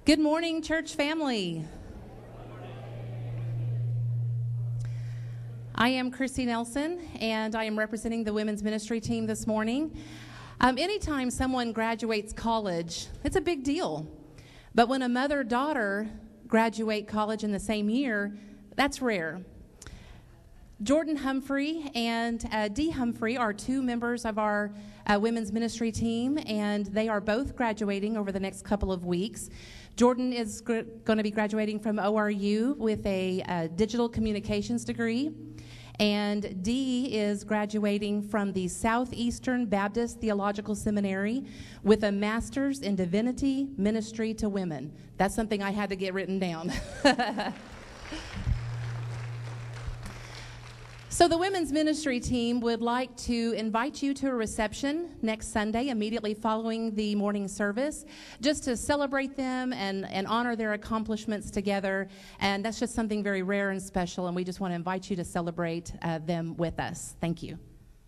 Good morning, church family. I am Christy Nelson, and I am representing the women's ministry team this morning. Anytime someone graduates college, it's a big deal. But when a mother-daughter graduate college in the same year, that's rare. Jordan Humphrey and Dee Humphrey are two members of our women's ministry team, and they are both graduating over the next couple of weeks. Jordan is going to be graduating from ORU with a digital communications degree, and Dee is graduating from the Southeastern Baptist Theological Seminary with a master's in divinity ministry to women. That's something I had to get written down. So the women's ministry team would like to invite you to a reception next Sunday immediately following the morning service, just to celebrate them and honor their accomplishments together. And that's just something very rare and special, and we just want to invite you to celebrate them with us. Thank you.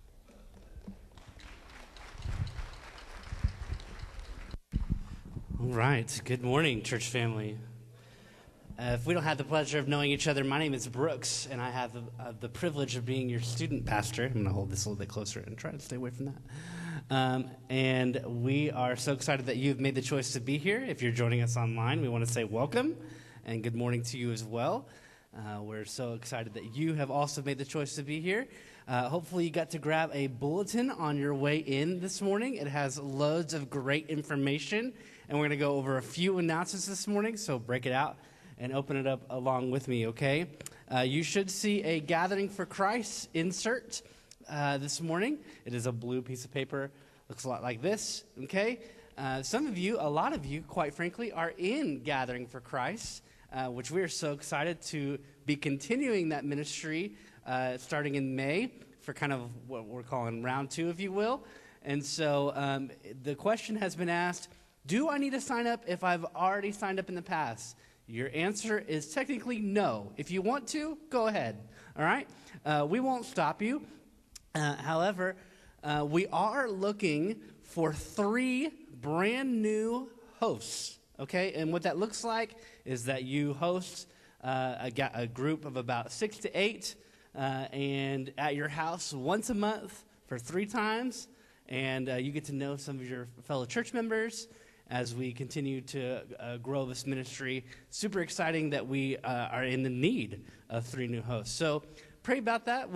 All right. Good morning, church family. If we don't have the pleasure of knowing each other, my name is Brooks, and I have the privilege of being your student pastor. I'm going to hold this a little bit closer and try to stay away from that. And we are so excited that you've made the choice to be here. If you're joining us online, we want to say welcome and good morning to you as well. We're so excited that you have also made the choice to be here. Hopefully you got to grab a bulletin on your way in this morning. It has loads of great information, and we're going to go over a few announcements this morning, so break it out and open it up along with me, okay? You should see a Gathering for Christ insert this morning. It is a blue piece of paper. Looks a lot like this, okay? Some of you, a lot of you, quite frankly, are in Gathering for Christ, which we are so excited to be continuing that ministry starting in May for kind of what we're calling round 2, if you will. And so the question has been asked, do I need to sign up if I've already signed up in the past? Your answer is technically no. If you want to, go ahead, all right? We won't stop you. However, we are looking for 3 brand new hosts, okay? And what that looks like is that you host a group of about 6 to 8 and at your house once a month for 3 times, and you get to know some of your fellow church members as we continue to grow this ministry. Super exciting that we are in the need of 3 new hosts. So pray about that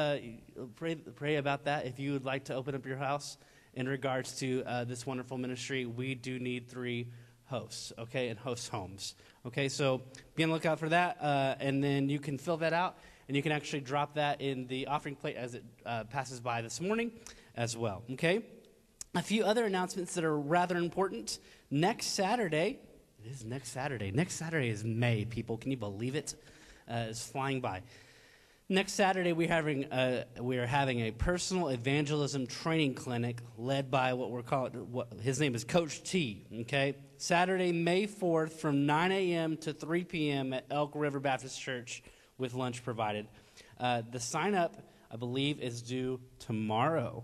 pray about that if you would like to open up your house in regards to this wonderful ministry. We do need 3 hosts, okay, and host homes. Okay, so be on the lookout for that, and then you can fill that out, and you can actually drop that in the offering plate as it passes by this morning as well, okay? A few other announcements that are rather important. Next Saturday, it is next Saturday. Next Saturday is May, people. Can you believe it? It's flying by. Next Saturday, we are having a personal evangelism training clinic led by his name is Coach T, okay? Saturday, May 4th from 9 a.m. to 3 p.m. at Elk River Baptist Church with lunch provided. The sign-up, I believe, is due tomorrow.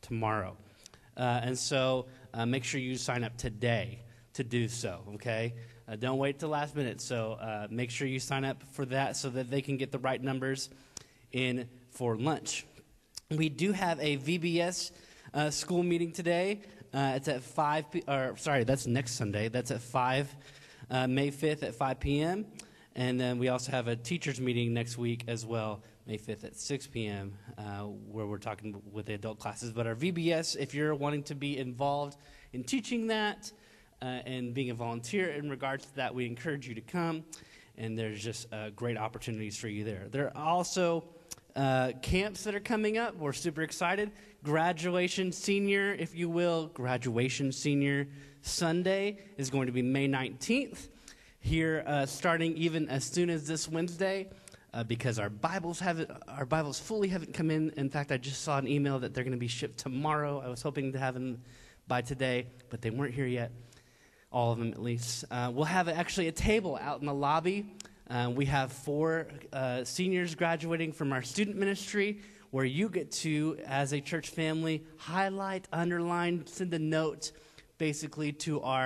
And so make sure you sign up today to do so, okay? Don't wait till last minute. So make sure you sign up for that so that they can get the right numbers in for lunch. We do have a VBS school meeting today. It's at 5 that's next Sunday. That's at 5, May 5th at 5 p.m. And then we also have a teachers meeting next week as well, May 5th at 6 p.m., where we're talking with the adult classes. But our VBS, if you're wanting to be involved in teaching that and being a volunteer in regards to that, we encourage you to come, and there's just great opportunities for you there. There are also camps that are coming up. We're super excited. Graduation Senior, if you will, Graduation Senior Sunday is going to be May 19th here, starting even as soon as this Wednesday. Because our Bibles fully haven't come in. In fact, I just saw an email that they're going to be shipped tomorrow. I was hoping to have them by today, but they weren't here yet, all of them at least. We'll have actually a table out in the lobby. We have 4 seniors graduating from our student ministry, where you get to, as a church family, highlight, underline, send a note basically to our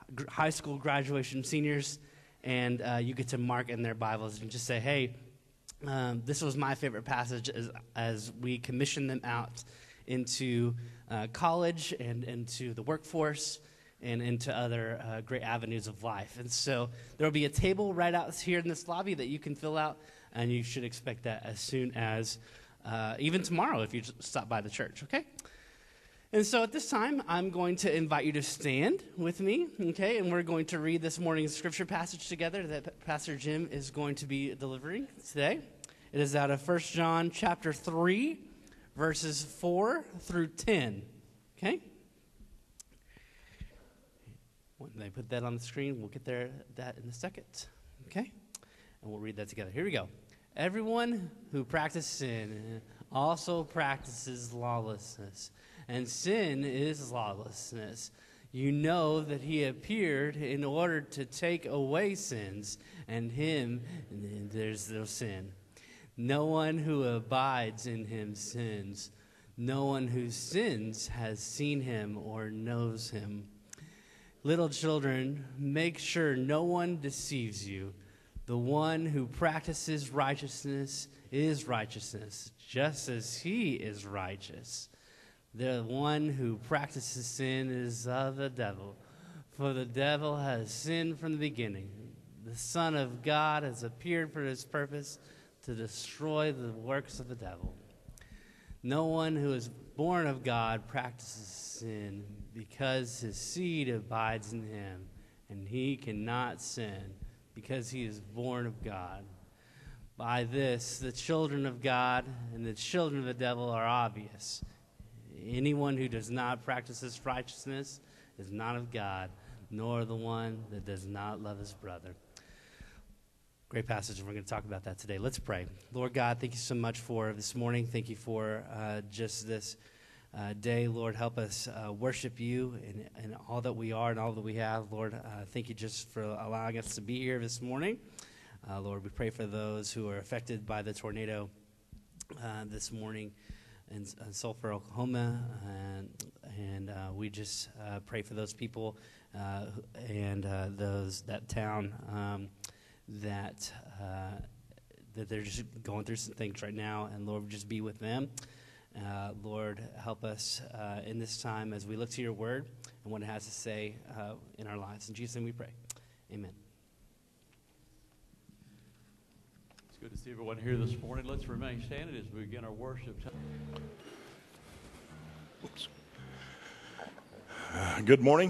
high school graduation seniors, and you get to mark in their Bibles and just say, hey, this was my favorite passage as we commission them out into college and into the workforce and into other great avenues of life. And so there will be a table right out here in this lobby that you can fill out, and you should expect that as soon as even tomorrow if you stop by the church, okay? And so at this time, I'm going to invite you to stand with me, okay? And we're going to read this morning's scripture passage together that Pastor Jim is going to be delivering today. It is out of 1 John chapter 3, verses 4 through 10, okay? When they put that on the screen, we'll get that in a second, okay? And we'll read that together. Here we go. Everyone who practices sin also practices lawlessness, and sin is lawlessness. You know that he appeared in order to take away sins, and him there's no sin. No one who abides in him sins. No one who sins has seen him or knows him. Little children, make sure no one deceives you. The one who practices righteousness is righteousness, just as he is righteous. The one who practices sin is of the devil, for the devil has sinned from the beginning. The Son of God has appeared for this purpose, to destroy the works of the devil. No one who is born of God practices sin, because his seed abides in him, and he cannot sin, because he is born of God. By this, the children of God and the children of the devil are obvious. Anyone who does not practice this righteousness is not of God, nor the one that does not love his brother. Great passage, and we're going to talk about that today. Let's pray. Lord God, thank you so much for this morning. Thank you for just this day. Lord, help us worship you in all that we are and all that we have. Lord, thank you just for allowing us to be here this morning. Lord, we pray for those who are affected by the tornado this morning in Sulphur, Oklahoma, and we just pray for those people and that town that they're just going through some things right now, and Lord, just be with them. Lord, help us in this time as we look to your word and what it has to say in our lives. In Jesus' name we pray. Amen. It's good to see everyone here this morning. Let's remain standing as we begin our worship time. Good morning.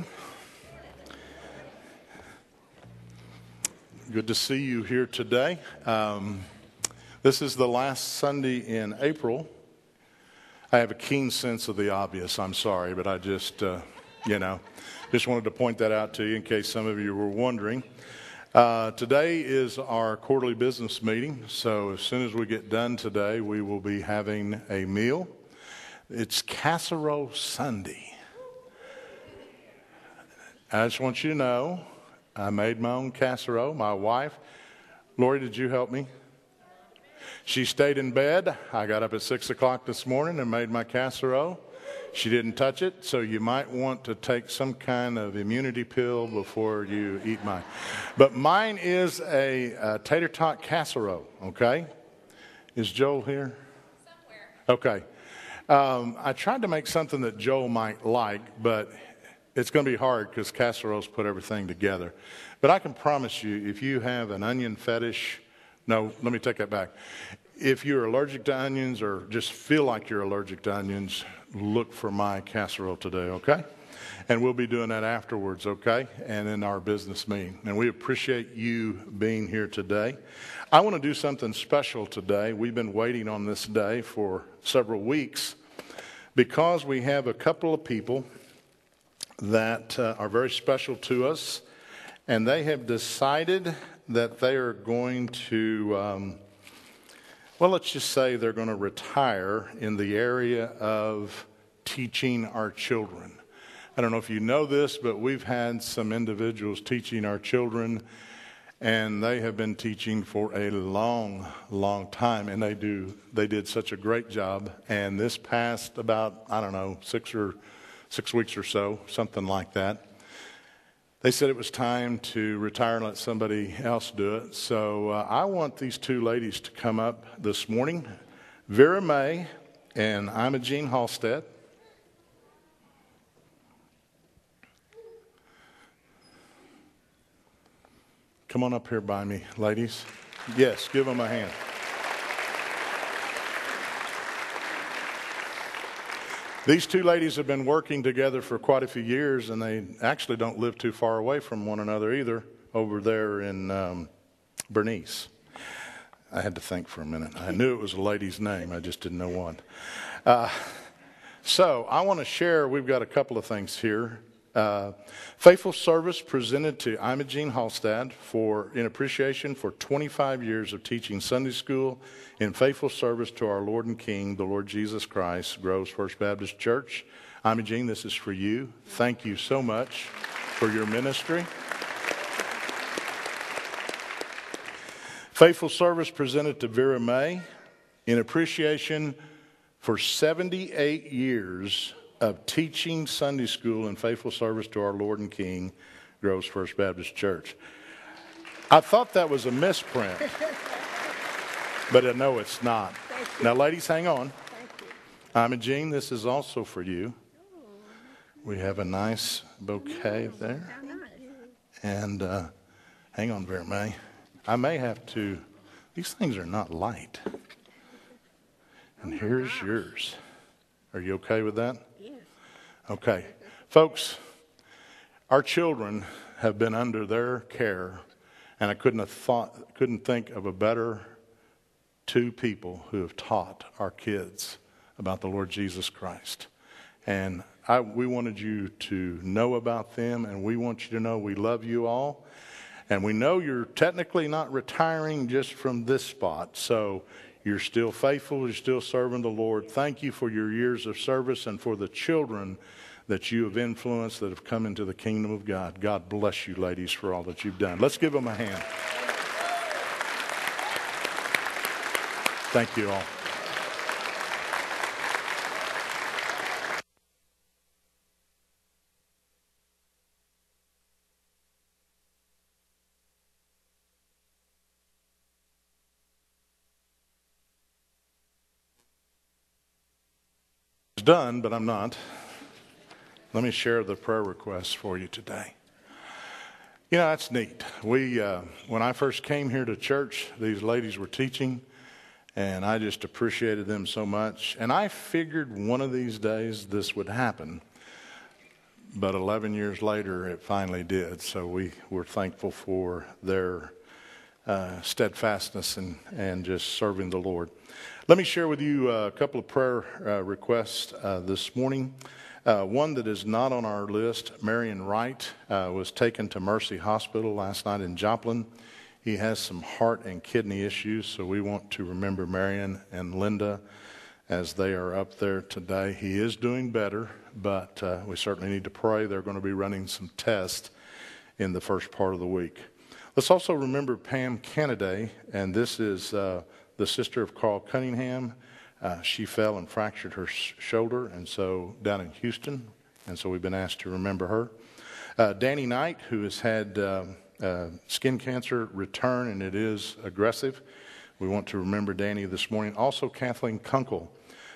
Good to see you here today. This is the last Sunday in April. I have a keen sense of the obvious. I'm sorry, but I just wanted to point that out to you in case some of you were wondering. Today is our quarterly business meeting, so as soon as we get done today, we will be having a meal. It's Casserole Sunday. I just want you to know, I made my own casserole. My wife, Lori, did you help me? She stayed in bed. I got up at 6 o'clock this morning and made my casserole. She didn't touch it, so you might want to take some kind of immunity pill before you eat mine. But mine is a tater tot casserole, okay? Is Joel here? Somewhere. Okay. I tried to make something that Joel might like, but it's going to be hard because casseroles put everything together. But I can promise you, if you have an onion fetish, no, let me take that back. If you're allergic to onions or just feel like you're allergic to onions, look for my casserole today, okay? And we'll be doing that afterwards, okay? And in our business meeting. And we appreciate you being here today. I want to do something special today. We've been waiting on this day for several weeks because we have a couple of people that are very special to us, and they have decided that they are going to, let's just say they're going to retire in the area of teaching our children. I don't know if you know this, but we've had some individuals teaching our children, and they have been teaching for a long, long time, and they did such a great job. And this past about, 6 weeks or so, something like that, They said it was time to retire and let somebody else do it. So I want these two ladies to come up this morning, Vera May and Imogene Halstead. Come on up here by me, ladies. Yes, give them a hand. These two ladies have been working together for quite a few years, and they actually don't live too far away from one another either, over there in Bernice. I had to think for a minute. I knew it was a lady's name. I just didn't know what. So I want to share, we've got a couple of things here. Faithful service presented to Imogene Halstead in appreciation for 25 years of teaching Sunday school in faithful service to our Lord and King, the Lord Jesus Christ, Groves First Baptist Church. Imogene, this is for you. Thank you so much for your ministry. Faithful service presented to Vera May in appreciation for 78 years of teaching Sunday school and faithful service to our Lord and King, Groves First Baptist Church. I thought that was a misprint, but I know it's not. Now, ladies, hang on. Imogene, this is also for you. We have a nice bouquet there. And hang on, Vera May. I may have to, these things are not light. And here's yours. Are you okay with that? Yes. Okay. Folks, our children have been under their care, and I couldn't think of a better two people who have taught our kids about the Lord Jesus Christ. And we wanted you to know about them, and we want you to know we love you all. And we know you're technically not retiring just from this spot, so you're still faithful, you're still serving the Lord. Thank you for your years of service and for the children that you have influenced that have come into the kingdom of God. God bless you, ladies, for all that you've done. Let's give them a hand. Thank you all. Done, but I'm not. Let me share the prayer requests for you today. You know, that's neat. When I first came here to church, these ladies were teaching, and I just appreciated them so much. And I figured one of these days this would happen, but 11 years later, it finally did. So we were thankful for their steadfastness and just serving the Lord. Let me share with you a couple of prayer requests this morning. One that is not on our list, Marion Wright was taken to Mercy Hospital last night in Joplin. He has some heart and kidney issues, so we want to remember Marion and Linda as they are up there today. He is doing better, but we certainly need to pray. They're going to be running some tests in the first part of the week. Let's also remember Pam Kennedy, and this is the sister of Carl Cunningham. She fell and fractured her shoulder, and so down in Houston, and so we've been asked to remember her. Danny Knight, who has had skin cancer return, and it is aggressive. We want to remember Danny this morning. Also, Kathleen Kunkel.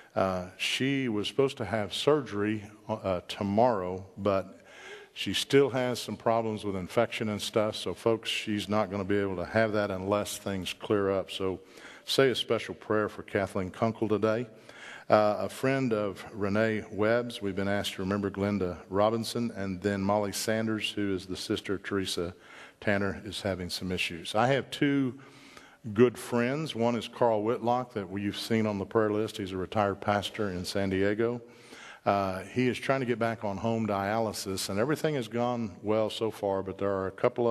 She was supposed to have surgery tomorrow, but she still has some problems with infection and stuff. So, folks, she's not going to be able to have that unless things clear up. So, say a special prayer for Kathleen Kunkel today. A friend of Renee Webb's, we've been asked to remember Glenda Robinson, and then Molly Sanders, who is the sister of Teresa Tanner, is having some issues. I have two good friends. One is Carl Whitlock that you've seen on the prayer list. He's a retired pastor in San Diego. He is trying to get back on home dialysis, and everything has gone well so far, but there are a couple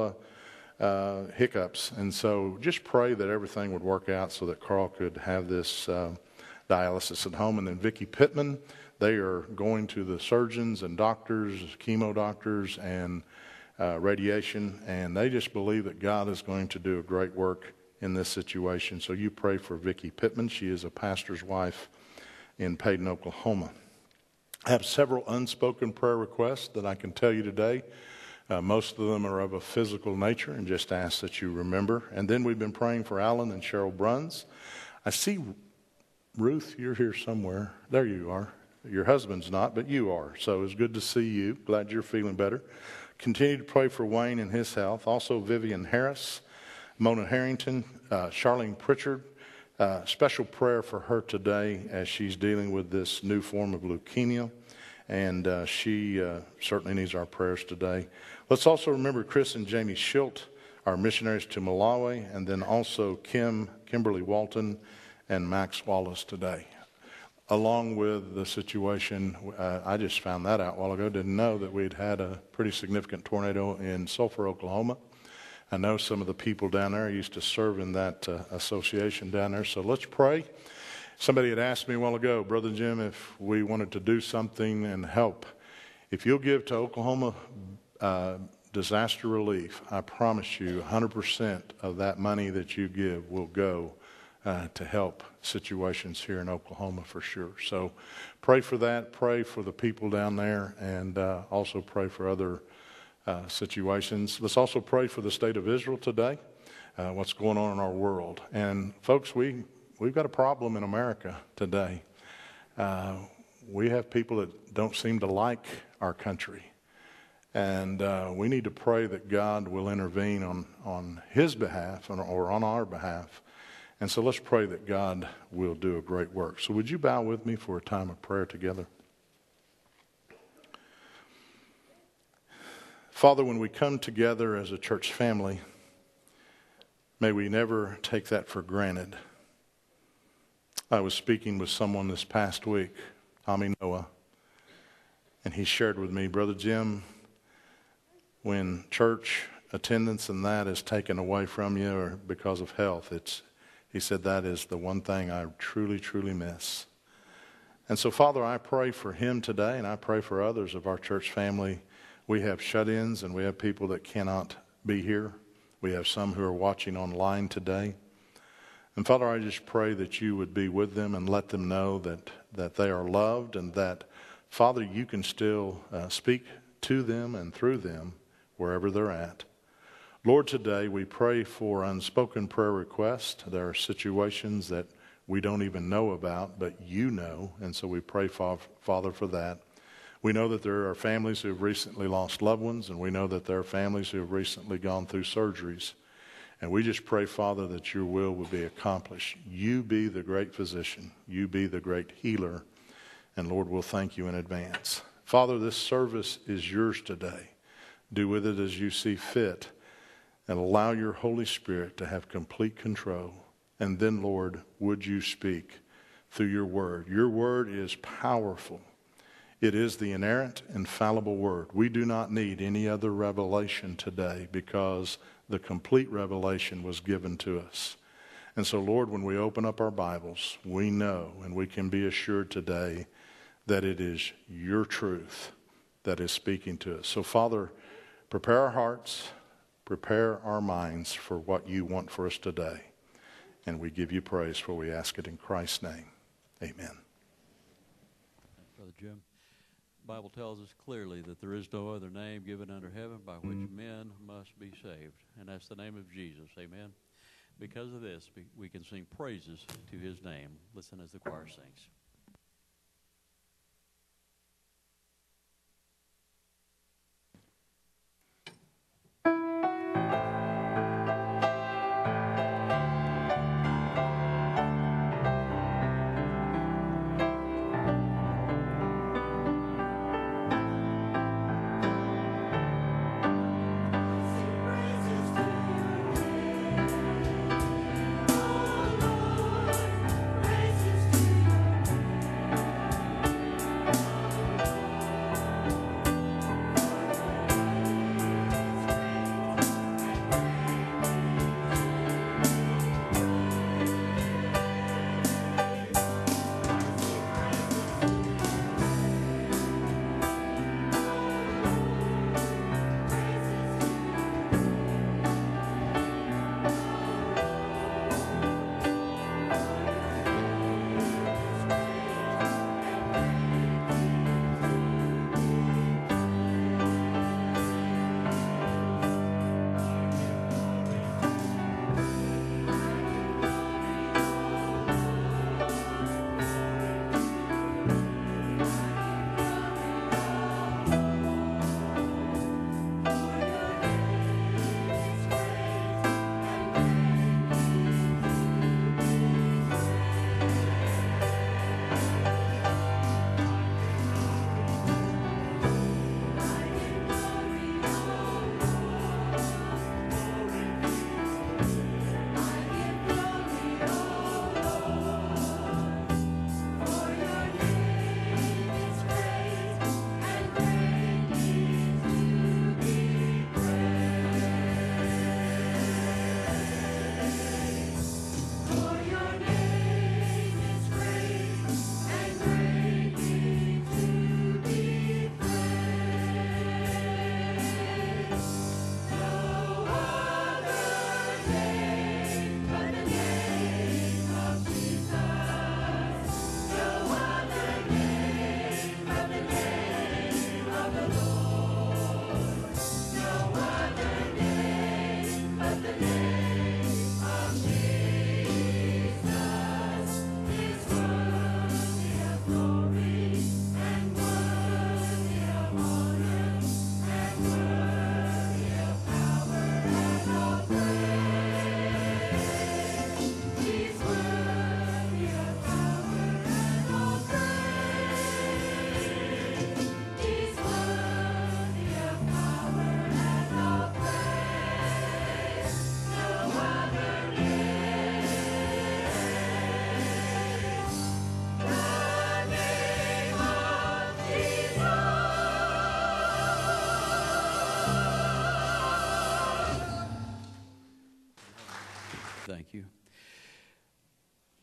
of hiccups. And so just pray that everything would work out so that Carl could have this dialysis at home. And then Vicki Pittman, they are going to the surgeons and doctors, chemo doctors, and radiation, and they just believe that God is going to do a great work in this situation. So you pray for Vicki Pittman. She is a pastor's wife in Payton, Oklahoma. I have several unspoken prayer requests that I can tell you today. Most of them are of a physical nature, and just ask that you remember. And then we've been praying for Alan and Cheryl Bruns. I see Ruth, you're here somewhere. There you are. Your husband's not, but you are. So it's good to see you. Glad you're feeling better. Continue to pray for Wayne and his health. Also Vivian Harris, Mona Harrington, Charlene Pritchard. Special prayer for her today as she's dealing with this new form of leukemia. And she certainly needs our prayers today. Let's also remember Chris and Jamie Schilt, our missionaries to Malawi, and then also Kimberly Walton, and Max Wallace today. Along with the situation, I just found that out a while ago, didn't know that we'd had a pretty significant tornado in Sulphur, Oklahoma. I know some of the people down there. I used to serve in that association down there, so let's pray. Somebody had asked me a while ago, Brother Jim, if we wanted to do something and help. If you'll give to Oklahoma disaster relief, I promise you 100% of that money that you give will go to help situations here in Oklahoma for sure. So pray for that. Pray for the people down there, and also pray for other situations. Let's also pray for the state of Israel today, what's going on in our world. And folks, we've got a problem in America today. We have people that don't seem to like our country. And we need to pray that God will intervene on his behalf or on our behalf. And so let's pray that God will do a great work. So would you bow with me for a time of prayer together? Father, when we come together as a church family, may we never take that for granted. I was speaking with someone this past week, Tommy Noah, and he shared with me, Brother Jim, when church attendance and that is taken away from you or because of health, he said that is the one thing I truly, truly miss. And so, Father, I pray for him today, and I pray for others of our church family. We have shut-ins, and we have people that cannot be here. We have some who are watching online today. And, Father, I just pray that you would be with them and let them know that they are loved, and that, Father, you can still speak to them and through them wherever they're at. Lord, today we pray for unspoken prayer requests. There are situations that we don't even know about, but you know, and so we pray, Father, for that. We know that there are families who have recently lost loved ones, and we know that there are families who have recently gone through surgeries. And we just pray, Father, that your will be accomplished. You be the great physician. You be the great healer. And Lord, we'll thank you in advance. Father, this service is yours today. Do with it as you see fit, and allow your Holy Spirit to have complete control. And then, Lord, would you speak through your word? Your word is powerful. It is the inerrant, infallible word. We do not need any other revelation today because the complete revelation was given to us. And so, Lord, when we open up our Bibles, we know and we can be assured today that it is your truth that is speaking to us. So, Father, prepare our hearts, prepare our minds for what you want for us today. And we give you praise, for we ask it in Christ's name. Amen. Thanks, Brother Jim. The Bible tells us clearly that there is no other name given under heaven by which men must be saved, and that's the name of Jesus. Amen. Because of this, we can sing praises to his name. Listen as the choir sings. Praises to your name.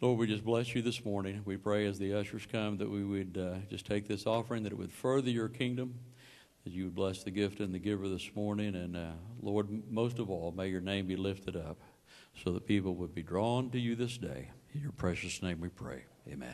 Lord, we just bless you this morning. We pray as the ushers come that we would just take this offering, that it would further your kingdom, that you would bless the gift and the giver this morning. And Lord, most of all, may your name be lifted up so that people would be drawn to you this day. In your precious name we pray. Amen.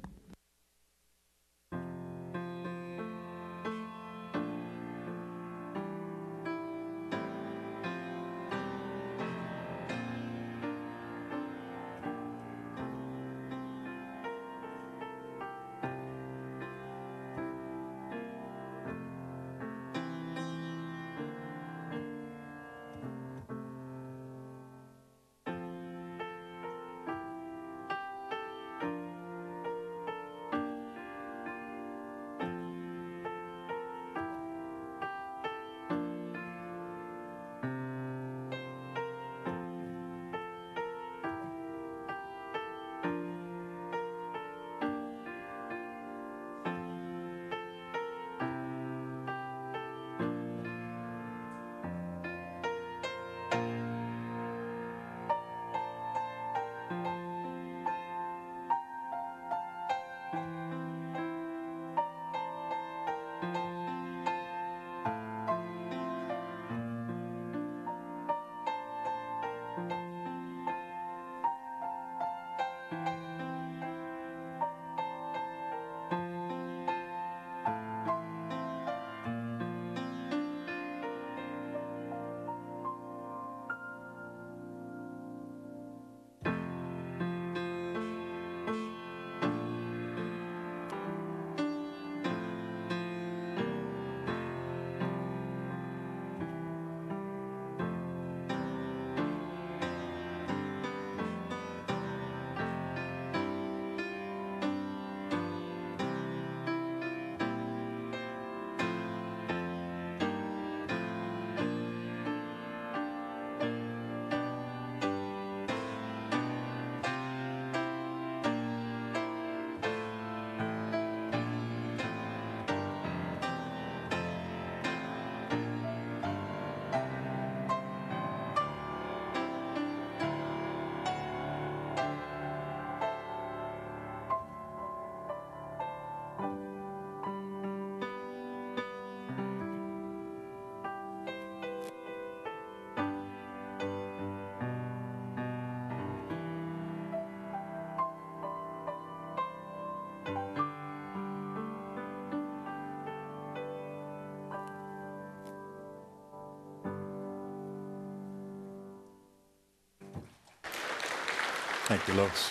Thank you, Lois.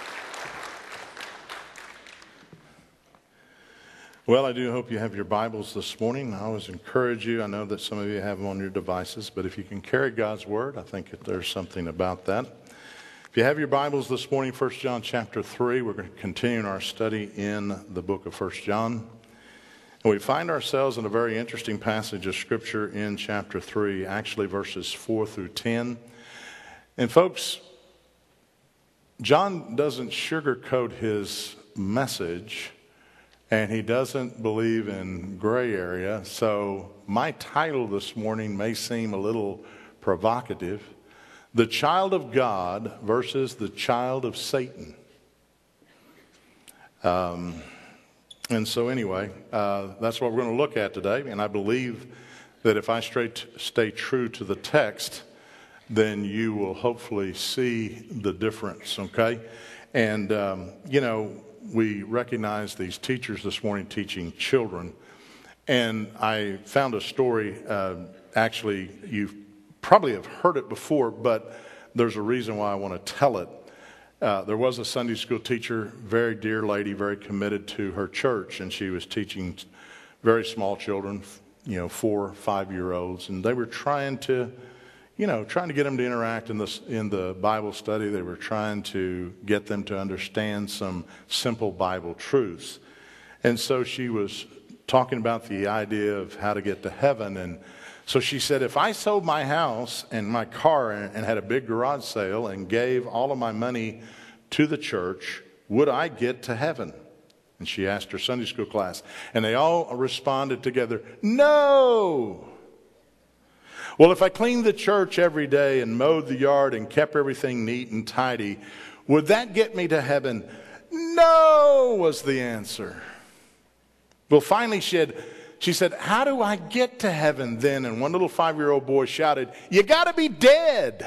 Well, I do hope you have your Bibles this morning. I always encourage you. I know that some of you have them on your devices, but if you can carry God's Word, I think that there's something about that. If you have your Bibles this morning, 1 John chapter 3, we're going to continue our study in the book of 1 John. And we find ourselves in a very interesting passage of Scripture in chapter 3, actually verses 4 through 10. And folks, John doesn't sugarcoat his message, and he doesn't believe in gray area. So my title this morning may seem a little provocative. The child of God versus the child of Satan. And so anyway, that's what we're going to look at today. And I believe that if I stay true to the text, then you will hopefully see the difference, okay? And, we recognize these teachers this morning teaching children. And I found a story, actually, you probably have heard it before, but there's a reason why I want to tell it. There was a Sunday school teacher, very dear lady, very committed to her church, and she was teaching very small children, 4 or 5-year-olds, and they were trying to get them to interact in the Bible study. They were trying to get them to understand some simple Bible truths. And so she was talking about the idea of how to get to heaven. And so she said, if I sold my house and my car and had a big garage sale and gave all of my money to the church, would I get to heaven? And she asked her Sunday school class. And they all responded together, no! Well, if I cleaned the church every day and mowed the yard and kept everything neat and tidy, Would that get me to heaven? No, was the answer. Well, finally she said, how do I get to heaven then? And one little 5-year-old boy shouted, you got to be dead.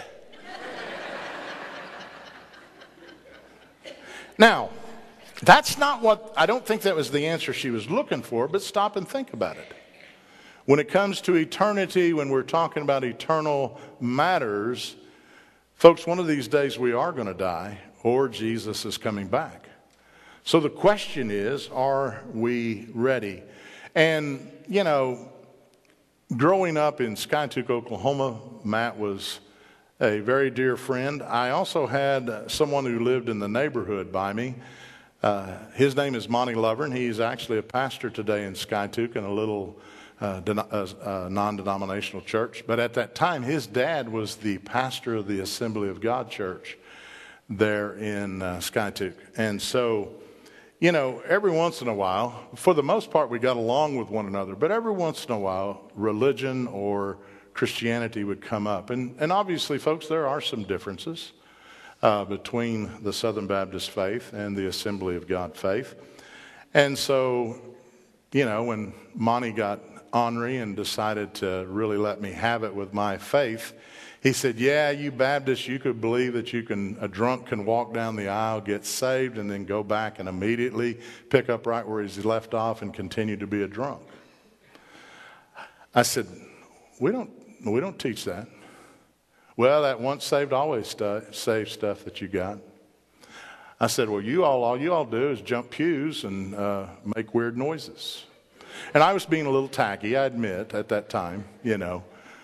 Now, that's not what, I don't think that was the answer she was looking for, but stop and think about it. When it comes to eternity, when we're talking about eternal matters, folks, one of these days we are going to die, or Jesus is coming back. So the question is, are we ready? And, you know, growing up in Skiatook, Oklahoma, Matt was a very dear friend. I also had someone who lived in the neighborhood by me. His name is Monty Lovern. He's actually a pastor today in Skiatook in a little non-denominational church. But at that time, his dad was the pastor of the Assembly of God Church there in Skiatook. And so, you know, every once in a while, for the most part, we got along with one another. But every once in a while, religion or Christianity would come up. And obviously, folks, there are some differences between the Southern Baptist faith and the Assembly of God faith. And so, you know, when Monty got ornery and decided to really let me have it with my faith, he said, yeah, you Baptists, you could believe that a drunk can walk down the aisle, get saved, and then go back and immediately pick up right where he's left off and continue to be a drunk. I said, we don't teach that. Well, that once saved, always saved stuff that you got. I said, well, all you all do is jump pews and make weird noises. And I was being a little tacky, I admit, at that time, you know.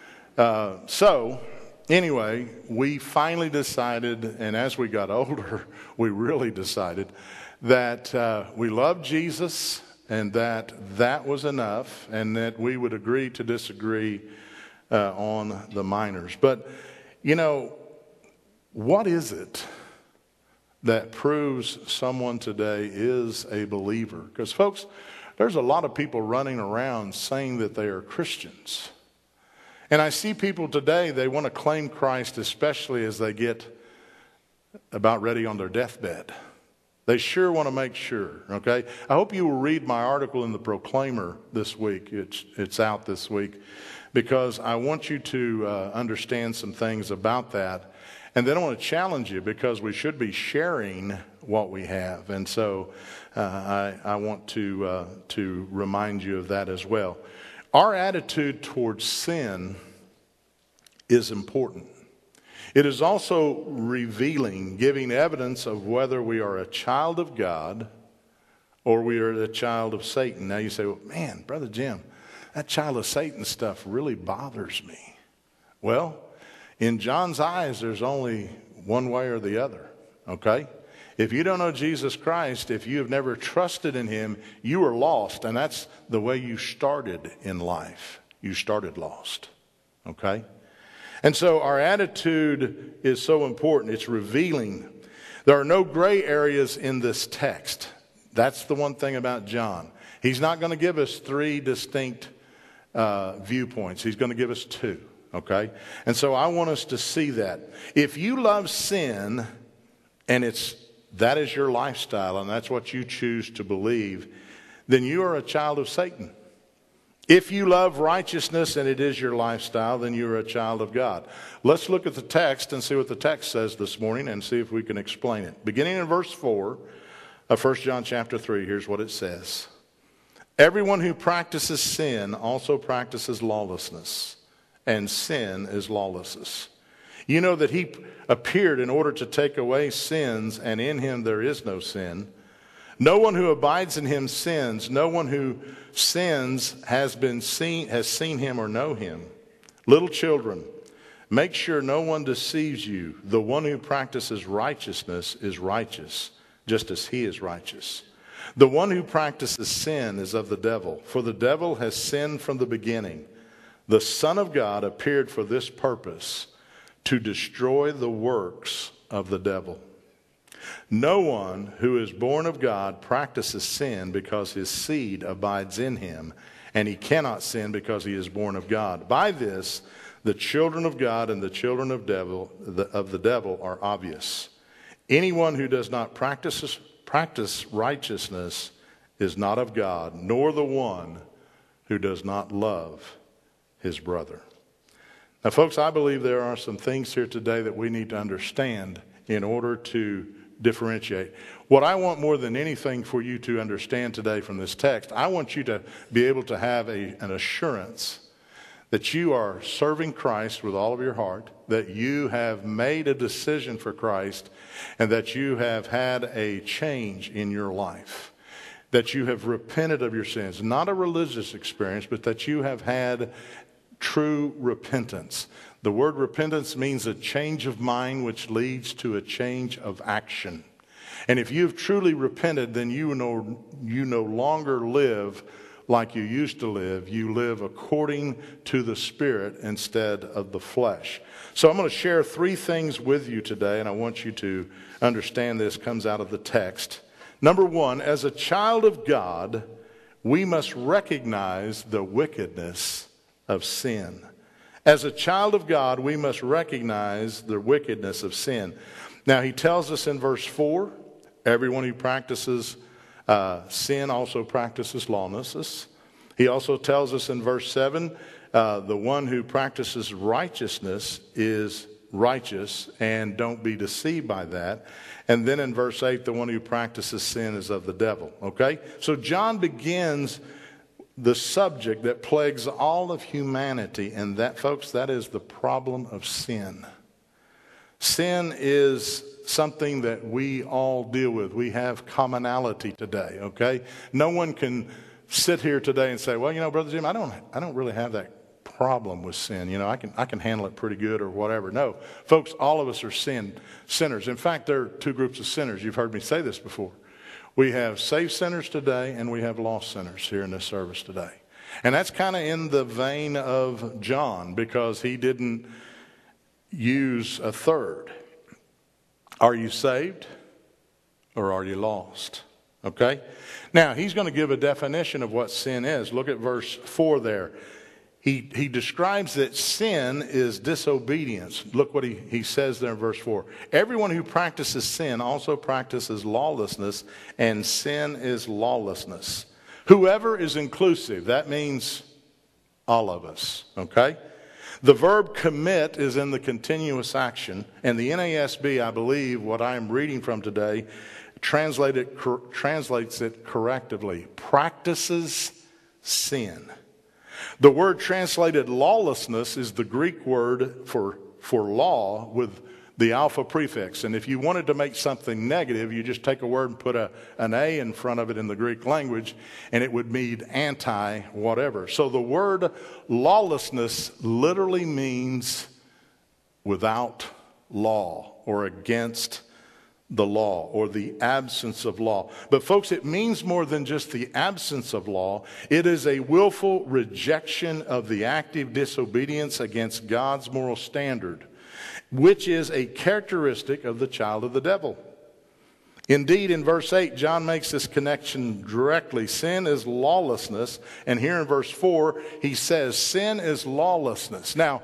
So, anyway, we finally decided, and as we got older, we really decided that we loved Jesus and that was enough, and that we would agree to disagree on the minors. But, you know, what is it that proves someone today is a believer? Because, folks, there's a lot of people running around saying that they are Christians. And I see people today, they want to claim Christ, especially as they get about ready on their deathbed. They sure want to make sure, okay? I hope you will read my article in the Proclaimer this week. It's out this week, because I want you to understand some things about that. And then I want to challenge you, because we should be sharing what we have. And so I want to remind you of that as well. Our attitude towards sin is important. It is also revealing, giving evidence of whether we are a child of God or we are a child of Satan. Now you say, well, man, Brother Jim, that child of Satan stuff really bothers me. Well, in John's eyes, there's only one way or the other, okay? If you don't know Jesus Christ, if you have never trusted in him, you are lost, and that's the way you started in life. You started lost, okay? And so our attitude is so important. It's revealing. There are no gray areas in this text. That's the one thing about John. He's not going to give us three distinct viewpoints. He's going to give us two, okay? And so I want us to see that. If you love sin, and that is your lifestyle, and that's what you choose to believe, then you are a child of Satan. If you love righteousness and it is your lifestyle, then you're a child of God. Let's look at the text and see what the text says this morning and see if we can explain it. Beginning in verse 4 of 1 John chapter 3, here's what it says. Everyone who practices sin also practices lawlessness, and sin is lawlessness. You know that he appeared in order to take away sins, and in him there is no sin. No one who abides in him sins. No one who sins has seen him or know him. Little children, make sure no one deceives you. The one who practices righteousness is righteous, just as he is righteous. The one who practices sin is of the devil, for the devil has sinned from the beginning. The Son of God appeared for this purpose, to destroy the works of the devil. No one who is born of God practices sin, because his seed abides in him, and he cannot sin because he is born of God. By this, the children of God and the children of the devil are obvious. Anyone who does not practice righteousness is not of God, nor the one who does not love his brother. Now, folks, I believe there are some things here today that we need to understand in order to differentiate. What I want more than anything for you to understand today from this text, I want you to be able to have an assurance that you are serving Christ with all of your heart, that you have made a decision for Christ, and that you have had a change in your life, that you have repented of your sins. Not a religious experience, but that you have had true repentance. The word repentance means a change of mind which leads to a change of action. And if you've truly repented, then you no longer live like you used to live. You live according to the Spirit instead of the flesh. So I'm going to share 3 things with you today, and I want you to understand this comes out of the text. Number 1, as a child of God, we must recognize the wickedness of sin. As a child of God, we must recognize the wickedness of sin. Now, he tells us in verse 4, everyone who practices sin also practices lawlessness. He also tells us in verse 7, the one who practices righteousness is righteous, and don't be deceived by that. And then in verse 8, the one who practices sin is of the devil. Okay? So John begins the subject that plagues all of humanity, and that, folks, that is the problem of sin. Sin is something that we all deal with. We have commonality today, okay? No one can sit here today and say, well, Brother Jim, I don't really have that problem with sin. I can handle it pretty good or whatever. No, folks, all of us are sinners. In fact, there are 2 groups of sinners. You've heard me say this before. We have saved sinners today, and we have lost sinners here in this service today. And that's kind of in the vein of John, because he didn't use a third. Are you saved or are you lost? Okay? Now, he's going to give a definition of what sin is. Look at verse 4 there. He describes that sin is disobedience. Look what he says there in verse 4. Everyone who practices sin also practices lawlessness, and sin is lawlessness. Whoever is inclusive, that means all of us, okay? The verb commit is in the continuous action, and the NASB, I believe, what I am reading from today, translates it correctly. Practices sin. The word translated lawlessness is the Greek word for law with the alpha prefix. And if you wanted to make something negative, you just take a word and put an A in front of it in the Greek language, and it would mean anti whatever. So the word lawlessness literally means without law or against the law or the absence of law. But folks, it means more than just the absence of law. It is a willful rejection of the active disobedience against God's moral standard, which is a characteristic of the child of the devil. Indeed, in verse 8, John makes this connection directly. Sin is lawlessness. And here in verse 4, he says, sin is lawlessness. Now,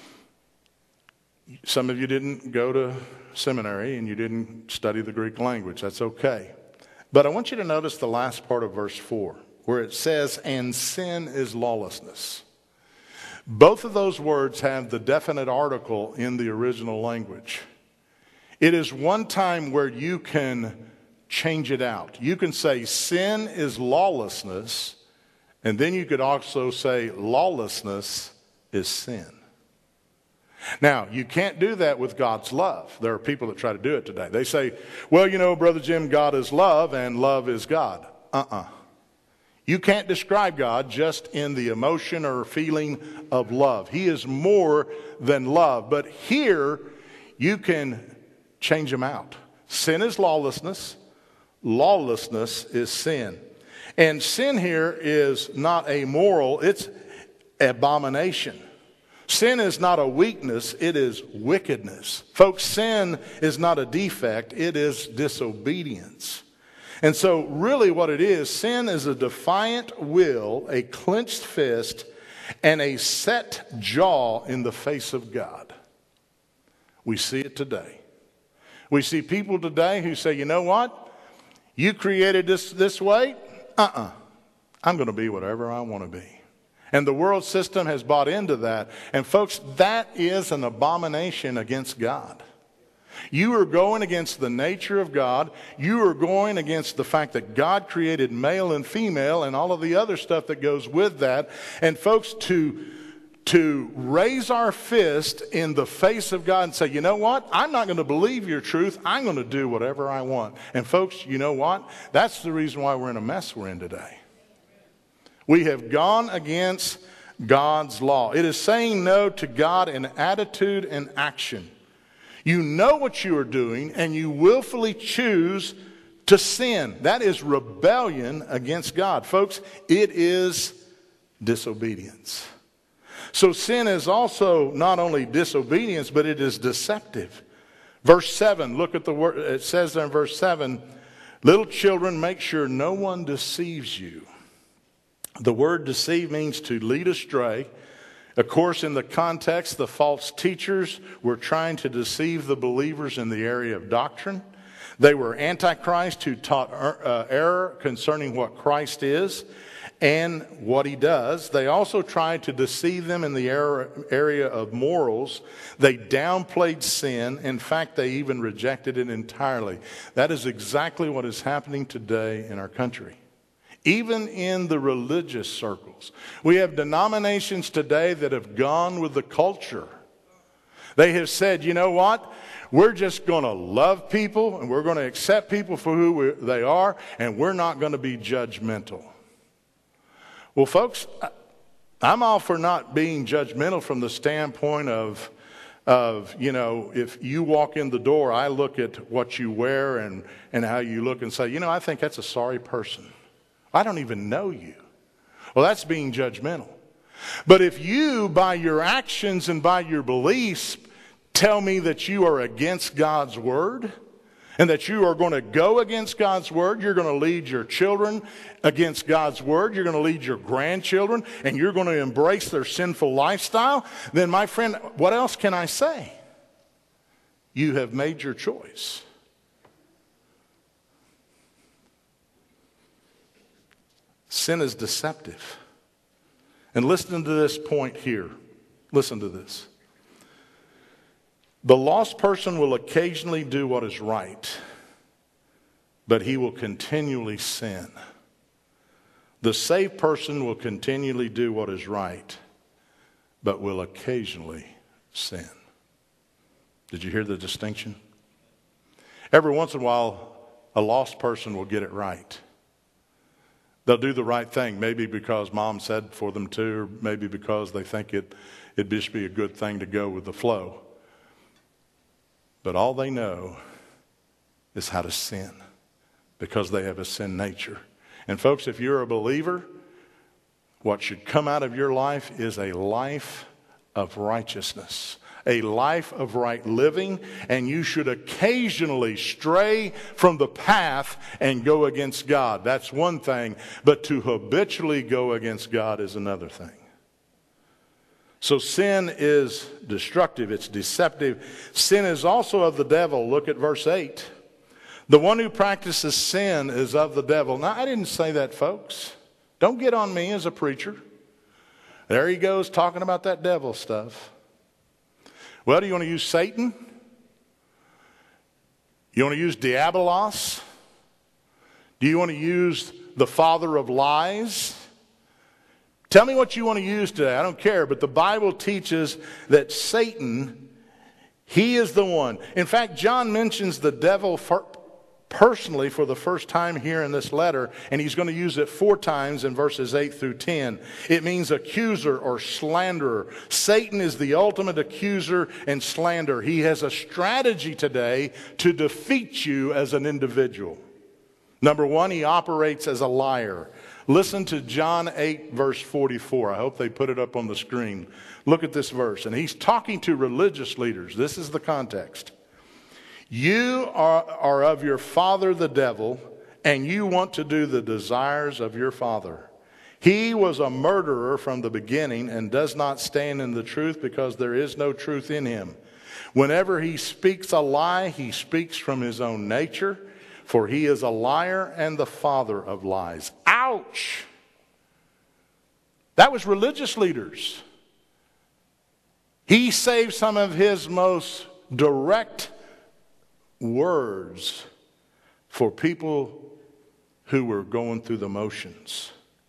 some of you didn't go to seminary and you didn't study the Greek language. That's okay. But I want you to notice the last part of verse 4, where it says, and sin is lawlessness. Both of those words have the definite article in the original language. It is one time where you can change it out. You can say sin is lawlessness, and then you could also say lawlessness is sin. Now, you can't do that with God's love. There are people that try to do it today. They say, well, Brother Jim, God is love and love is God. You can't describe God just in the emotion or feeling of love. He is more than love. But here, you can change them out. Sin is lawlessness. Lawlessness is sin. And sin here is not amoral, it's abomination. Sin is not a weakness, it is wickedness. Folks, sin is not a defect, it is disobedience. And so really what it is, sin is a defiant will, a clenched fist, and a set jaw in the face of God. We see it today. We see people today who say, you know what? You created this way? I'm going to be whatever I want to be. And the world system has bought into that. And folks, that is an abomination against God. You are going against the nature of God. You are going against the fact that God created male and female and all of the other stuff that goes with that. And folks, to raise our fist in the face of God and say, you know what? I'm not going to believe your truth. I'm going to do whatever I want. And folks, you know what? That's the reason why we're in a mess we're in today. We have gone against God's law. It is saying no to God in attitude and action. You know what you are doing, and you willfully choose to sin. That is rebellion against God. Folks, it is disobedience. So sin is also not only disobedience, but it is deceptive. Verse 7, look at the word. It says there in verse 7, little children, make sure no one deceives you. The word deceive means to lead astray. Of course, in the context, the false teachers were trying to deceive the believers in the area of doctrine. They were antichrist who taught error concerning what Christ is and what he does. They also tried to deceive them in the area of morals. They downplayed sin. In fact, they even rejected it entirely. That is exactly what is happening today in our country. Even in the religious circles. We have denominations today that have gone with the culture. They have said, you know what? We're just going to love people and we're going to accept people for who they are, and we're not going to be judgmental. Well, folks, I'm all for not being judgmental from the standpoint of, you know, if you walk in the door, I look at what you wear and how you look and say, you know, I think that's a sorry person. I don't even know you. Well, that's being judgmental. But if you, by your actions and by your beliefs, tell me that you are against God's word and that you are going to go against God's word, you're going to lead your children against God's word, you're going to lead your grandchildren, and you're going to embrace their sinful lifestyle, then, my friend, what else can I say? You have made your choice. Sin is deceptive. And listen to this point here. Listen to this. The lost person will occasionally do what is right, but he will continually sin. The saved person will continually do what is right, but will occasionally sin. Did you hear the distinction? Every once in a while, a lost person will get it right. They'll do the right thing, maybe because mom said for them to, or maybe because they think it'd just be a good thing to go with the flow. But all they know is how to sin because they have a sin nature. And folks, if you're a believer, what should come out of your life is a life of righteousness, a life of right living, and you should occasionally stray from the path and go against God. That's one thing, but to habitually go against God is another thing. So sin is destructive, it's deceptive. Sin is also of the devil. Look at verse 8. The one who practices sin is of the devil. Now, I didn't say that, folks. Don't get on me as a preacher. There he goes talking about that devil stuff. Well, do you want to use Satan? You want to use Diabolos? Do you want to use the father of lies? Tell me what you want to use today. I don't care. But the Bible teaches that Satan, he is the one. In fact, John mentions the devil personally for the first time here in this letter, and he's going to use it 4 times in verses 8 through 10. It means accuser or slanderer. Satan is the ultimate accuser and slanderer. He has a strategy today to defeat you as an individual. Number 1, he operates as a liar. Listen to John 8, verse 44. I hope they put it up on the screen. Look at this verse. And he's talking to religious leaders. This is the context. You are of your father the devil, and you want to do the desires of your father. He was a murderer from the beginning and does not stand in the truth because there is no truth in him. Whenever he speaks a lie, he speaks from his own nature, for he is a liar and the father of lies. Ouch! That was religious leaders. He saved some of his most direct words for people who were going through the motions.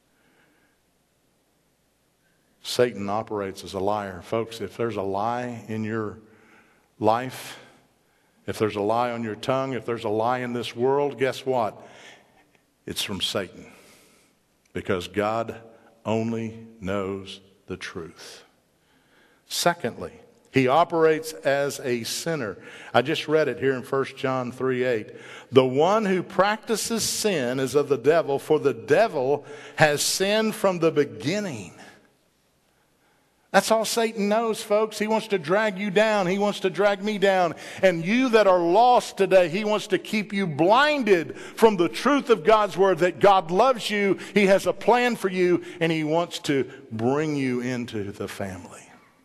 Satan operates as a liar. Folks, if there's a lie in your life, if there's a lie on your tongue, if there's a lie in this world, guess what? It's from Satan. Because God only knows the truth. Secondly, he operates as a sinner. I just read it here in 1 John 3:8. The one who practices sin is of the devil, for the devil has sinned from the beginning. That's all Satan knows, folks. He wants to drag you down. He wants to drag me down. And you that are lost today, he wants to keep you blinded from the truth of God's word, that God loves you, he has a plan for you, and he wants to bring you into the family.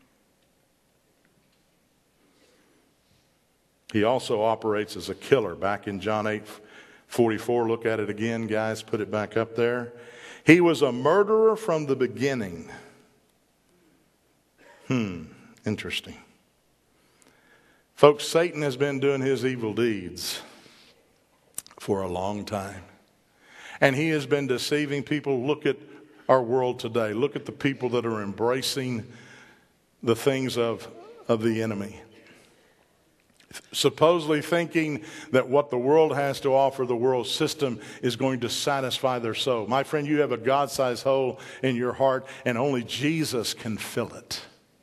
He also operates as a killer. Back in John 8:44, look at it again, guys. Put it back up there. He was a murderer from the beginning. Interesting. Folks, Satan has been doing his evil deeds for a long time. And he has been deceiving people. Look at our world today. Look at the people that are embracing the things of the enemy. Supposedly thinking that what the world has to offer, the world system, is going to satisfy their soul. My friend, you have a God-sized hole in your heart, and only Jesus can fill it.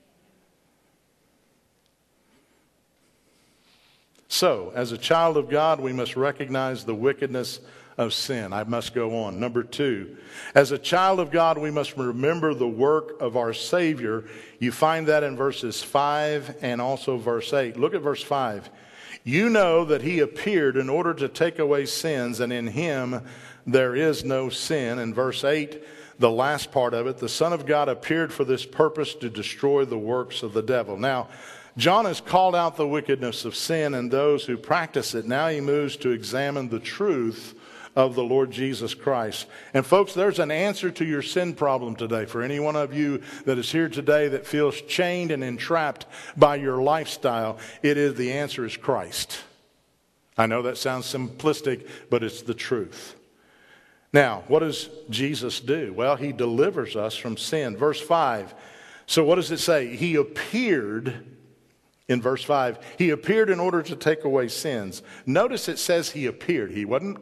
So, as a child of God, we must recognize the wickedness of sin. I must go on. Number 2, as a child of God, we must remember the work of our Savior. You find that in verses 5 and also verse 8. Look at verse 5. You know that he appeared in order to take away sins, and in him there is no sin. In verse 8, the last part of it, the Son of God appeared for this purpose, to destroy the works of the devil. Now, John has called out the wickedness of sin and those who practice it. Now he moves to examine the truth of the Lord Jesus Christ. And folks, there's an answer to your sin problem today. For any one of you that is here today that feels chained and entrapped by your lifestyle, the answer is Christ. I know that sounds simplistic, but it's the truth. Now, what does Jesus do? Well, he delivers us from sin. Verse 5. So what does it say? He appeared. In verse 5, he appeared in order to take away sins. Notice it says he appeared. He wasn't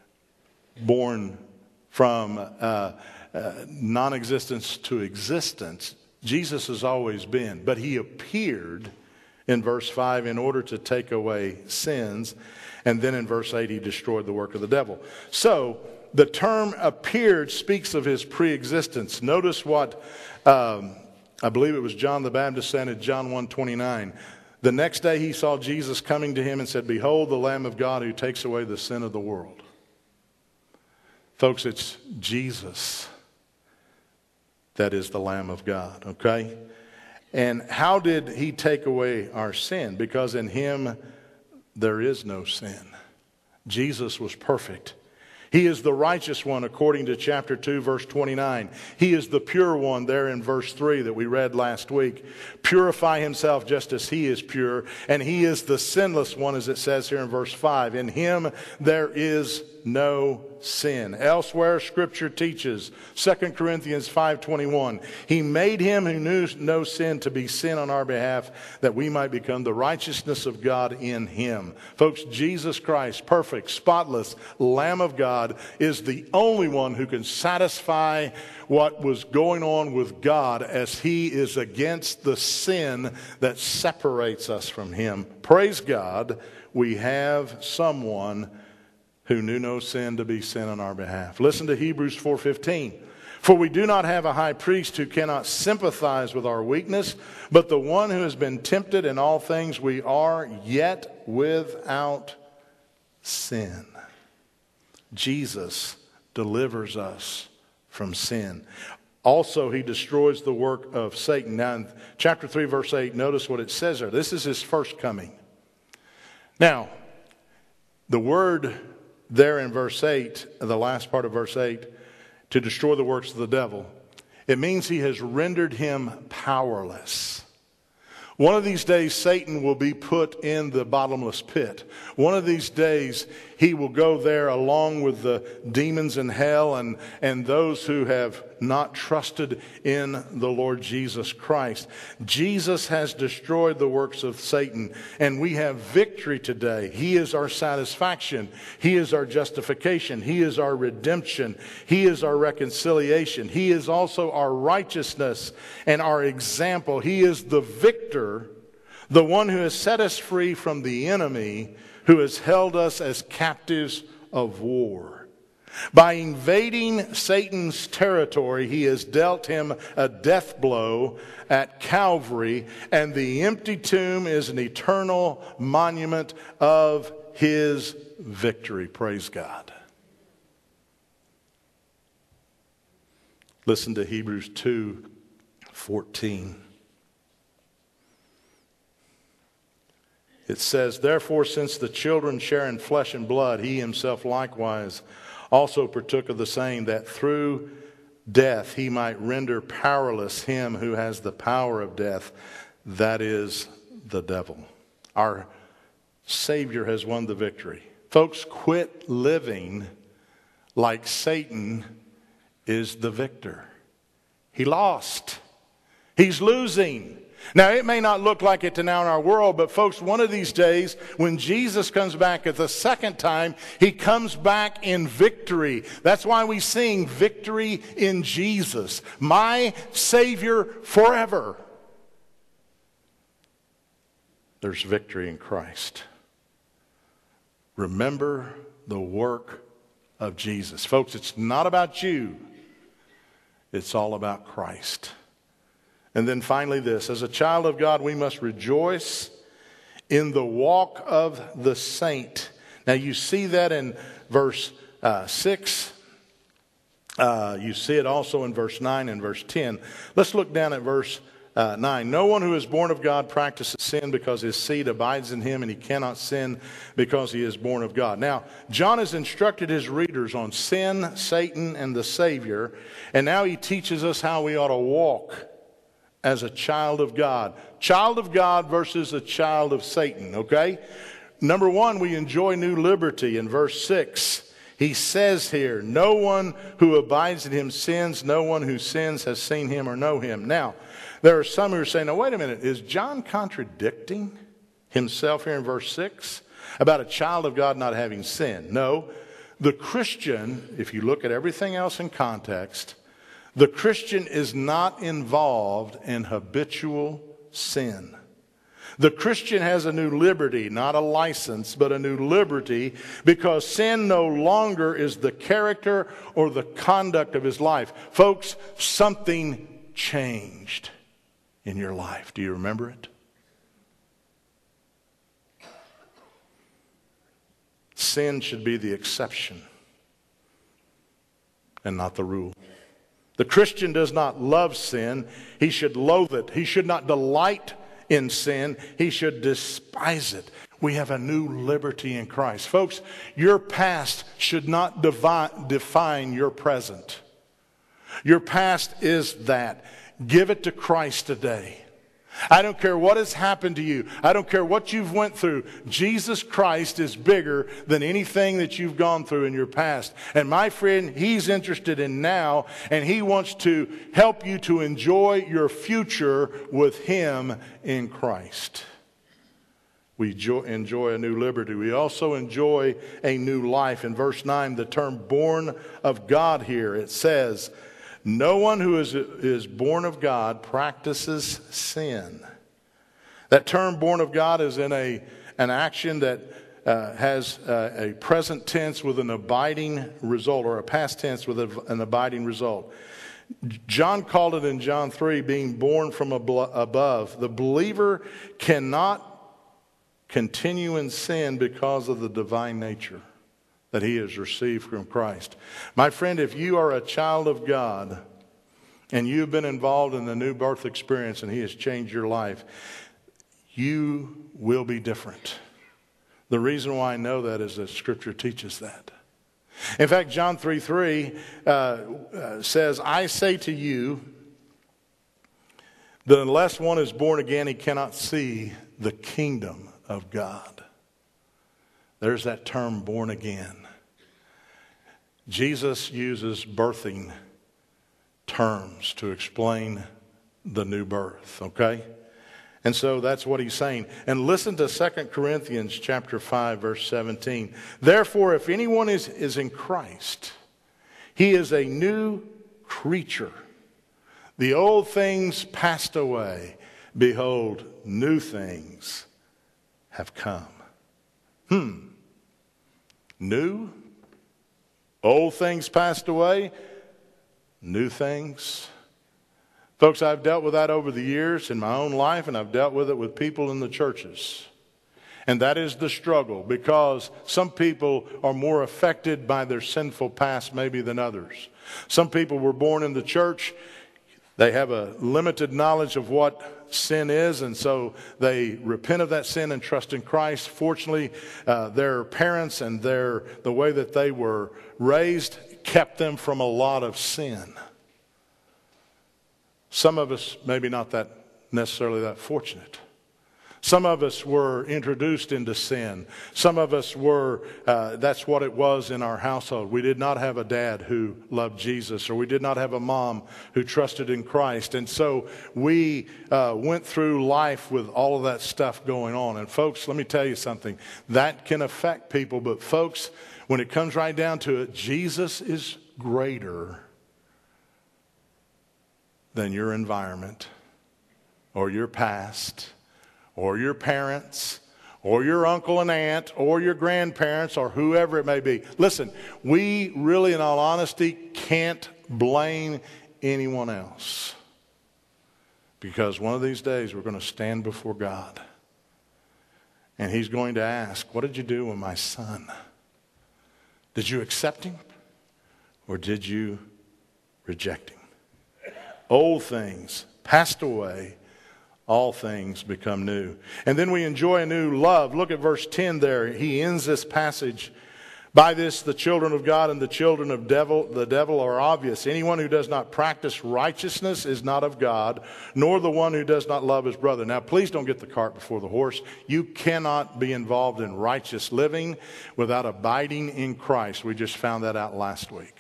born from non-existence to existence. Jesus has always been. But he appeared in verse 5 in order to take away sins. And then in verse 8, he destroyed the work of the devil. So the term appeared speaks of his pre-existence. Notice what I believe it was John the Baptist said in John 1:29. The next day he saw Jesus coming to him and said, "Behold the Lamb of God who takes away the sin of the world." Folks, it's Jesus that is the Lamb of God, okay? And how did he take away our sin? Because in him there is no sin. Jesus was perfect. He is the righteous one according to chapter 2, verse 29. He is the pure one there in verse 3 that we read last week. Purify himself just as he is pure. And he is the sinless one, as it says here in verse 5. In him there is no sin. Elsewhere, Scripture teaches, 2 Corinthians 5:21, he made him who knew no sin to be sin on our behalf, that we might become the righteousness of God in him. Folks, Jesus Christ, perfect, spotless Lamb of God, is the only one who can satisfy what was going on with God, as he is against the sin that separates us from him. Praise God, we have someone who knew no sin to be sin on our behalf. Listen to Hebrews 4:15. For we do not have a high priest who cannot sympathize with our weakness, but the one who has been tempted in all things we are, yet without sin. Jesus delivers us from sin. Also, he destroys the work of Satan. Now, in chapter 3, verse 8, notice what it says there. This is his first coming. Now, the word there in verse 8, the last part of verse 8, to destroy the works of the devil, it means he has rendered him powerless. One of these days, Satan will be put in the bottomless pit. One of these days, he will go there along with the demons in hell and those who have not trusted in the Lord Jesus Christ. Jesus has destroyed the works of Satan, and we have victory today. He is our satisfaction. He is our justification. He is our redemption. He is our reconciliation. He is also our righteousness and our example. He is the victor, the one who has set us free from the enemy, who has held us as captives of war. By invading Satan's territory, he has dealt him a death blow at Calvary, and the empty tomb is an eternal monument of his victory. Praise God. Listen to Hebrews 2:14. It says, "Therefore, since the children share in flesh and blood, he himself likewise also partook of the same, that through death he might render powerless him who has the power of death, that is, the devil." Our Savior has won the victory. Folks, quit living like Satan is the victor. He lost. He's losing. Now, it may not look like it now in our world, but folks, one of these days, when Jesus comes back at the second time, he comes back in victory. That's why we sing victory in Jesus, my Savior forever. There's victory in Christ. Remember the work of Jesus. Folks, it's not about you. It's all about Christ. And then finally this, as a child of God, we must rejoice in the walk of the saint. Now you see that in verse 6. You see it also in verse 9 and verse 10. Let's look down at verse 9. "No one who is born of God practices sin, because his seed abides in him, and he cannot sin because he is born of God." Now, John has instructed his readers on sin, Satan, and the Savior, and now he teaches us how we ought to walk as a child of God. Child of God versus a child of Satan, okay? Number one, we enjoy new liberty. In verse 6, he says here, "No one who abides in him sins. No one who sins has seen him or know him." Now, there are some who are saying, "Now, wait a minute. Is John contradicting himself here in verse 6 about a child of God not having sin?" No. The Christian, if you look at everything else in context, the Christian is not involved in habitual sin. The Christian has a new liberty, not a license, but a new liberty, because sin no longer is the character or the conduct of his life. Folks, something changed in your life. Do you remember it? Sin should be the exception and not the rule. The Christian does not love sin. He should loathe it. He should not delight in sin. He should despise it. We have a new liberty in Christ. Folks, your past should not define your present. Your past is that. Give it to Christ today. I don't care what has happened to you. I don't care what you've went through. Jesus Christ is bigger than anything that you've gone through in your past. And my friend, he's interested in now, and he wants to help you to enjoy your future with him in Christ. We enjoy a new liberty. We also enjoy a new life. In verse 9, the term born of God here, it says, "No one who is born of God practices sin." That term born of God is in an action that has a present tense with an abiding result, or a past tense with an abiding result. John called it in John 3 being born from above. The believer cannot continue in sin because of the divine nature that he has received from Christ. My friend, if you are a child of God, and you've been involved in the new birth experience and he has changed your life, you will be different. The reason why I know that is that Scripture teaches that. In fact, John 3:3 says, I say to you that unless one is born again, he cannot see the kingdom of God. There's that term, born again. Jesus uses birthing terms to explain the new birth, okay? And so that's what he's saying. And listen to 2 Corinthians chapter 5, verse 17. Therefore, if anyone is in Christ, he is a new creature. The old things passed away. Behold, new things have come. New? Old things passed away. New things. Folks, I've dealt with that over the years in my own life, and I've dealt with it with people in the churches. And that is the struggle, because some people are more affected by their sinful past maybe than others. Some people were born in the church. They have a limited knowledge of what sin is, and so they repent of that sin and trust in Christ. Fortunately, their parents and the way that they were raised kept them from a lot of sin. Some of us maybe not that necessarily that fortunate. Some of us were introduced into sin. Some of us were, that's what it was in our household. We did not have a dad who loved Jesus, or we did not have a mom who trusted in Christ. And so we went through life with all of that stuff going on. And folks, let me tell you something. That can affect people. But folks, when it comes right down to it, Jesus is greater than your environment or your past or your parents or your uncle and aunt or your grandparents or whoever it may be. Listen, we really, in all honesty, can't blame anyone else, because one of these days we're going to stand before God and he's going to ask, what did you do with my son? Did you accept him or did you reject him? Old things passed away, all things become new. And then we enjoy a new love. Look at verse 10 there. He ends this passage. By this, the children of God and the children of the devil are obvious. Anyone who does not practice righteousness is not of God, nor the one who does not love his brother. Now, please don't get the cart before the horse. You cannot be involved in righteous living without abiding in Christ. We just found that out last week.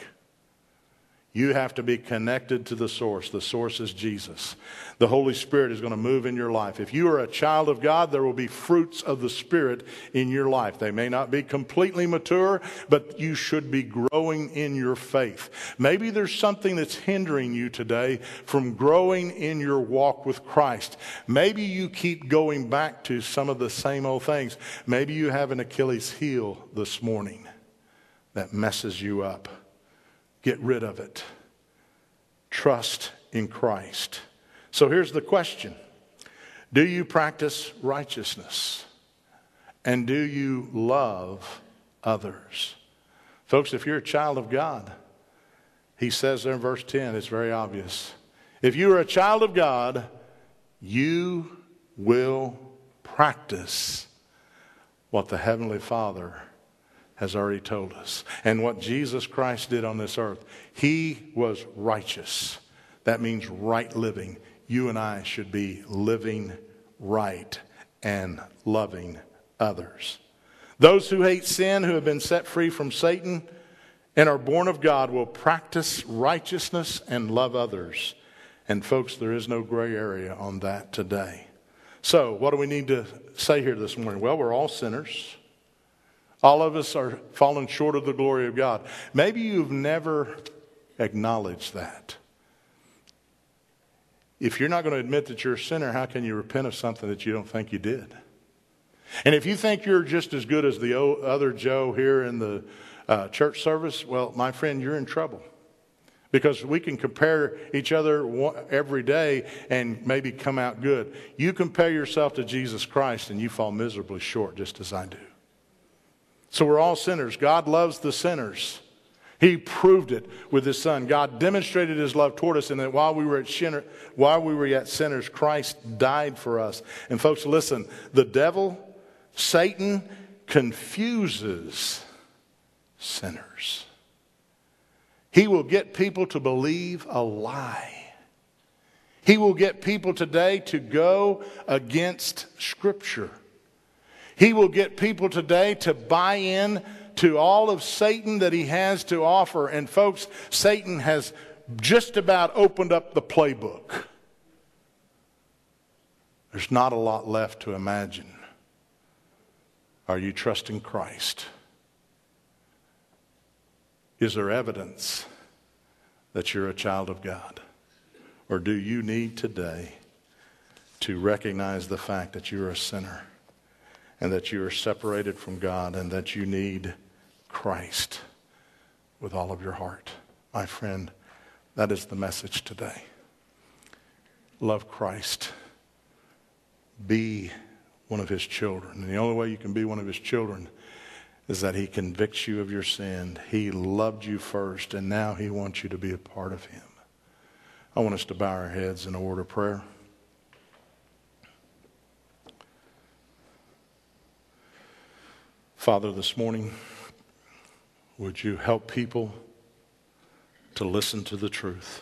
You have to be connected to the source. The source is Jesus. The Holy Spirit is going to move in your life. If you are a child of God, there will be fruits of the Spirit in your life. They may not be completely mature, but you should be growing in your faith. Maybe there's something that's hindering you today from growing in your walk with Christ. Maybe you keep going back to some of the same old things. Maybe you have an Achilles heel this morning that messes you up. Get rid of it. Trust in Christ. So here's the question. Do you practice righteousness? And do you love others? Folks, if you're a child of God, he says there in verse 10, it's very obvious. If you are a child of God, you will practice what the Heavenly Father has already told us. And what Jesus Christ did on this earth, he was righteous. That means right living. You and I should be living right and loving others. Those who hate sin, who have been set free from Satan and are born of God, will practice righteousness and love others. And folks, there is no gray area on that today. So what do we need to say here this morning? Well, we're all sinners. All of us are falling short of the glory of God. Maybe you've never acknowledged that. If you're not going to admit that you're a sinner, how can you repent of something that you don't think you did? And if you think you're just as good as the other Joe here in the church service, well, my friend, you're in trouble. Because we can compare each other every day and maybe come out good. You compare yourself to Jesus Christ and you fall miserably short, just as I do. So we're all sinners. God loves the sinners. He proved it with his Son. God demonstrated his love toward us, and that while we were yet sinners, Christ died for us. And folks, listen, the devil, Satan, confuses sinners. He will get people to believe a lie. He will get people today to go against Scripture. He will get people today to buy in to all of Satan that he has to offer. And folks, Satan has just about opened up the playbook. There's not a lot left to imagine. Are you trusting Christ? Is there evidence that you're a child of God? Or do you need today to recognize the fact that you're a sinner and that you are separated from God and that you need Christ with all of your heart? My friend, that is the message today. Love Christ. Be one of his children. And the only way you can be one of his children is that he convicts you of your sin. He loved you first, and now he wants you to be a part of him. I want us to bow our heads in a word of prayer. Father, this morning, would you help people to listen to the truth?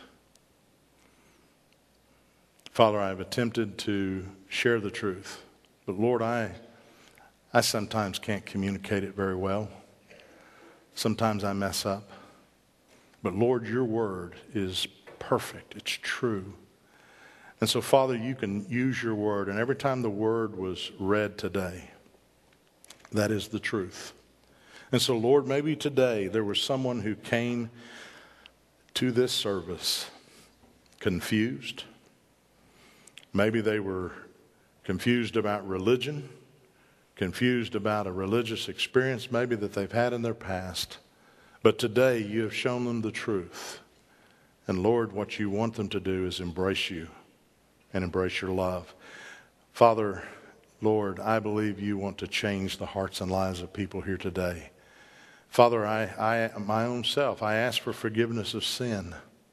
Father, I have attempted to share the truth, but Lord, I sometimes can't communicate it very well. Sometimes I mess up. But Lord, your word is perfect. It's true. And so, Father, you can use your word. And every time the word was read today, that is the truth. And so, Lord, maybe today there was someone who came to this service confused. Maybe they were confused about religion, confused about a religious experience maybe that they've had in their past. But today you have shown them the truth. And Lord, what you want them to do is embrace you and embrace your love. Father, Lord, I believe you want to change the hearts and lives of people here today. Father, I my own self, I ask for forgiveness of sin.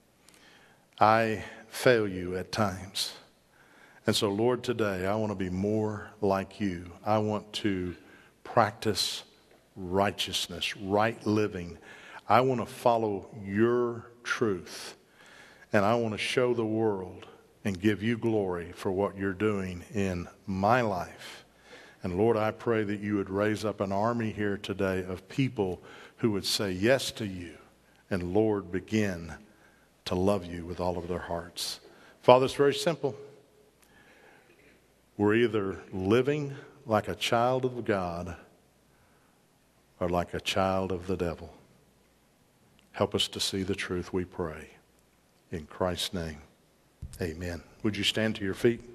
I fail you at times. And so, Lord, today I want to be more like you. I want to practice righteousness, right living. I want to follow your truth. And I want to show the world and give you glory for what you're doing in my life. And Lord, I pray that you would raise up an army here today of people who would say yes to you. And Lord, begin to love you with all of their hearts. Father, it's very simple. We're either living like a child of God or like a child of the devil. Help us to see the truth, we pray. In Christ's name, amen. Would you stand to your feet?